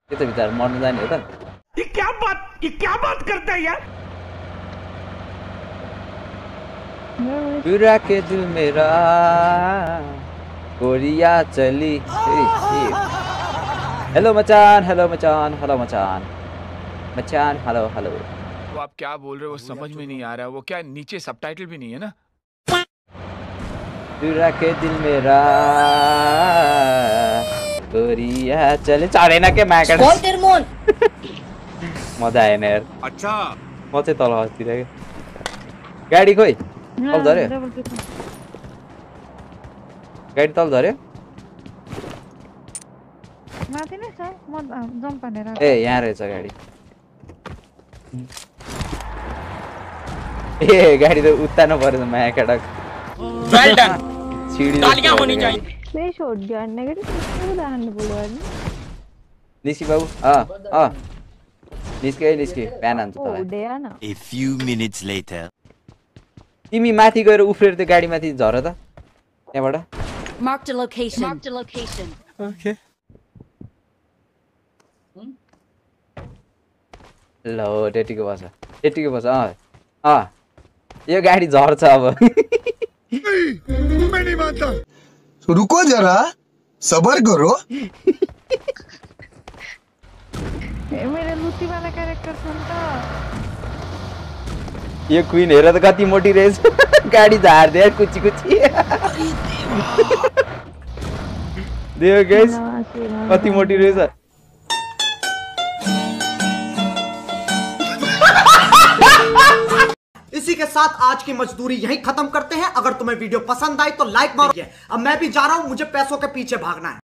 ये तो बेचारा मर्न जाने हो त ये क्या बात करता है यार चुरा के दिल मेरा कोरिया चली हेलो मचान मचान हेलो वो आप क्या बोल रहे हो वो समझ में नहीं आ रहा वो क्या नीचे सबटाइटल भी नहीं है ना चुरा के दिल मेरा कोरिया चले चढेन के म्याकेट मजा आएन यार अच्छा म चाहिँ तल हस्तिर गाडी खोइ तल धर्यो गाडी तल धर्यो माथि नै छ म जम्प हानेर ए यहाँ रहेछ गाडी ए गाडी त उत्तानो परेछ माया केटक वेल डन छिडी तालियां होनी चाहिए प्ले शॉट गन नेगेटिभ के दाहान्नु बोल्यो हैन निस्की बाबु निस्के प्यान हान्छ तँलाई A few minutes later. तिमी माथि गएर उफ्रेर त्यो गाडी माथि झर त त्यहाँबाट Marked a location. ओके ल त्यतिको बस यो गाडी झर्छ अब मैं नहीं मानता रुको जरा सबर करो मेरो लुटी वाला क्यारेक्टर छन् त यो क्वीन हेर त कति मोटी रहेछ गाडी झार्दै कुची देव गाइस कति मोटी रहेछ इसी के साथ आज की मजदूरी यहीं खत्म करते हैं। अगर तुम्हें वीडियो पसंद आई तो लाइक मारो। अब मैं भी जा रहा हूं, मुझे पैसों के पीछे भागना है।